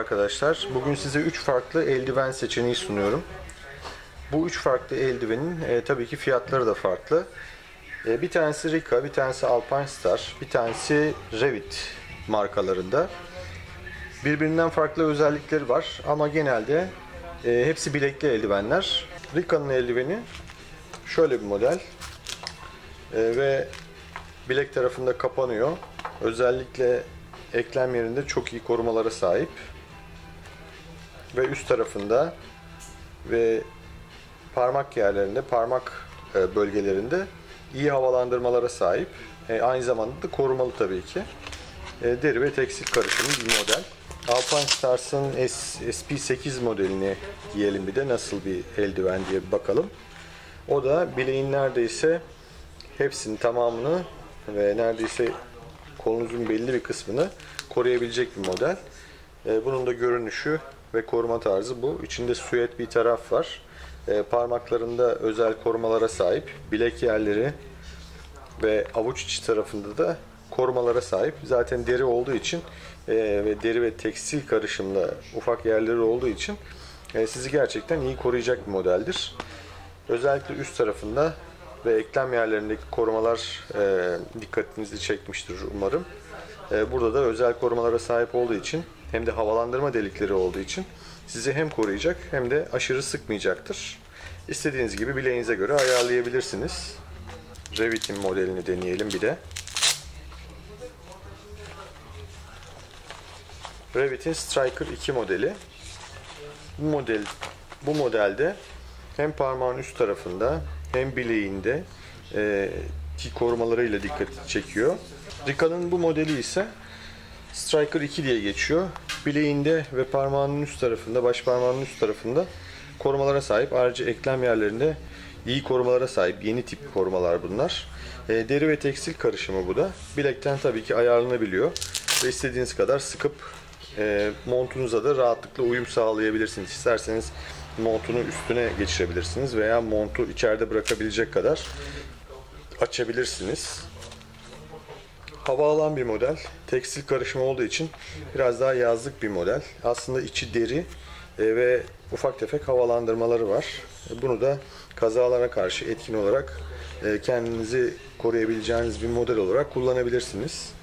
arkadaşlar. Bugün size 3 farklı eldiven seçeneği sunuyorum. Bu 3 farklı eldivenin tabii ki fiyatları da farklı. Bir tanesi Rika, bir tanesi Alpine Star, bir tanesi Revit markalarında. Birbirinden farklı özellikleri var ama genelde hepsi bilekli eldivenler. Rika'nın eldiveni şöyle bir model ve bilek tarafında kapanıyor. Özellikle eklem yerinde çok iyi korumalara sahip ve üst tarafında ve parmak yerlerinde, parmak bölgelerinde iyi havalandırmalara sahip. Aynı zamanda da korumalı tabii ki. Deri ve tekstil karışımı bir model. Alpine Stars'ın SP8 modelini giyelim, bir de nasıl bir eldiven diye bir bakalım. O da bileğin neredeyse hepsinin tamamını ve neredeyse kolunuzun belli bir kısmını koruyabilecek bir model. Bunun da görünüşü ve koruma tarzı bu. İçinde süet bir taraf var. Parmaklarında özel korumalara sahip. Bilek yerleri ve avuç içi tarafında da korumalara sahip. Zaten deri olduğu için ve deri ve tekstil karışımlı ufak yerleri olduğu için sizi gerçekten iyi koruyacak bir modeldir. Özellikle üst tarafında ve eklem yerlerindeki korumalar dikkatinizi çekmiştir umarım. Burada da özel korumalara sahip olduğu için hem de havalandırma delikleri olduğu için sizi hem koruyacak hem de aşırı sıkmayacaktır. İstediğiniz gibi bileğinize göre ayarlayabilirsiniz. Revit'in modelini deneyelim bir de. Revit'in Striker 2 modeli. Bu modelde hem parmağın üst tarafında hem bileğinde ki korumalarıyla dikkat çekiyor. Rika'nın bu modeli ise Striker 2 diye geçiyor. Bileğinde ve parmağının üst tarafında, baş parmağının üst tarafında korumalara sahip. Ayrıca eklem yerlerinde iyi korumalara sahip. Yeni tip korumalar bunlar. Deri ve tekstil karışımı bu da. Bilekten tabii ki ayarlanabiliyor. Ve istediğiniz kadar sıkıp montunuza da rahatlıkla uyum sağlayabilirsiniz. İsterseniz montunu üstüne geçirebilirsiniz veya montu içeride bırakabilecek kadar açabilirsiniz. Hava alan bir model. Tekstil karışımı olduğu için biraz daha yazlık bir model. Aslında içi deri ve ufak tefek havalandırmaları var. Bunu da kazalara karşı etkin olarak kendinizi koruyabileceğiniz bir model olarak kullanabilirsiniz.